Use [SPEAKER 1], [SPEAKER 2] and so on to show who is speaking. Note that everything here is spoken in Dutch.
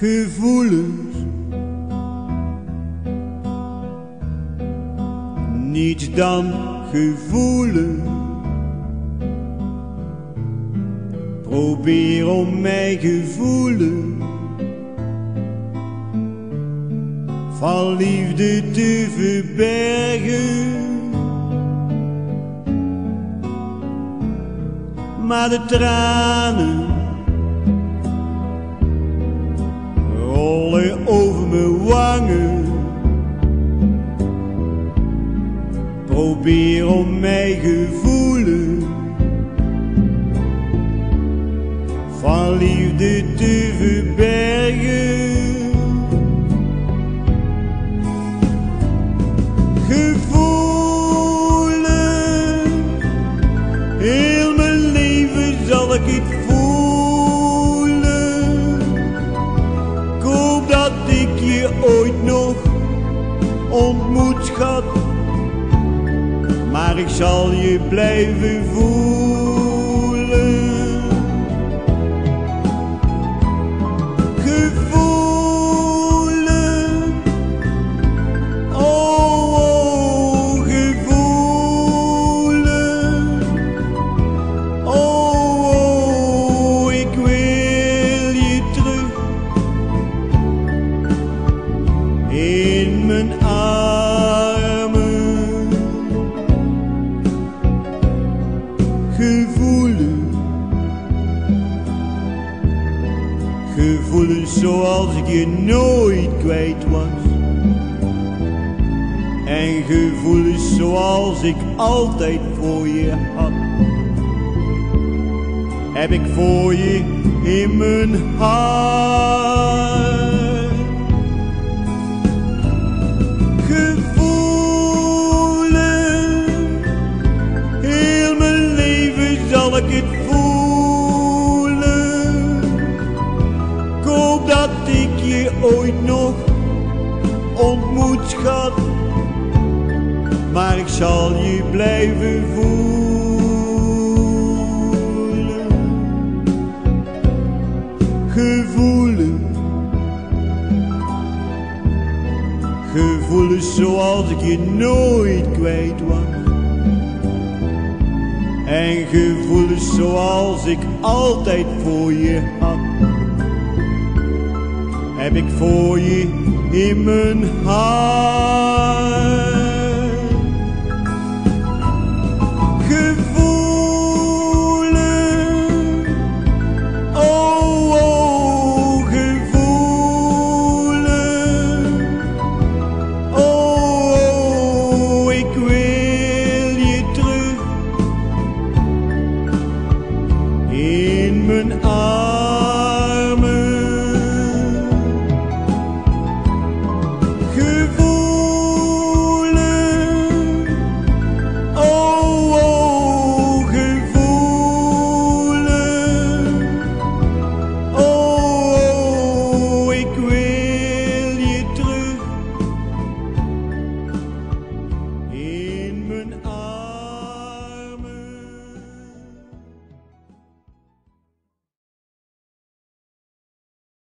[SPEAKER 1] gevoelens, niets dan gevoelens. Probeer om mijn gevoelens van liefde te verbergen, maar de tranen rollen over mijn wangen. Probeer om mijn gevoelens van liefde te verbergen. Gevoelens, heel mijn leven zal ik het voelen. Ik hoop dat ik je ooit nog ontmoet, schat, maar ik zal je blijven voelen. Gevoelen, oh, oh, gevoelen, oh, oh, ik wil je terug in mijn armen. Gevoelens, gevoelens zoals ik je nooit kwijt was. En gevoelens zoals ik altijd voor je had, heb ik voor je in mijn hart. Zal ik het voelen? Ik hoop dat ik je ooit nog ontmoet, schat, maar ik zal je blijven voelen. Gevoelens, gevoelens zoals ik je nooit kwijt was. En gevoelens zoals ik altijd voor je had, heb ik voor je in mijn hart.